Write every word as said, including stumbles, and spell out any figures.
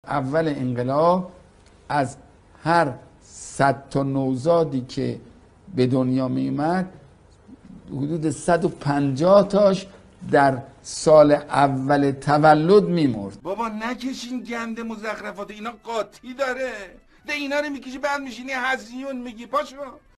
اول انقلاب از هر صد تا نوزادی که به دنیا می اومد حدود صد و پنجاه تاش در سال اول تولد میمرد. بابا نکشین گند مزخرفات، اینا قاطی داره. ده اینا رو میکشی بعد میشینی هزیون میگی پاشو.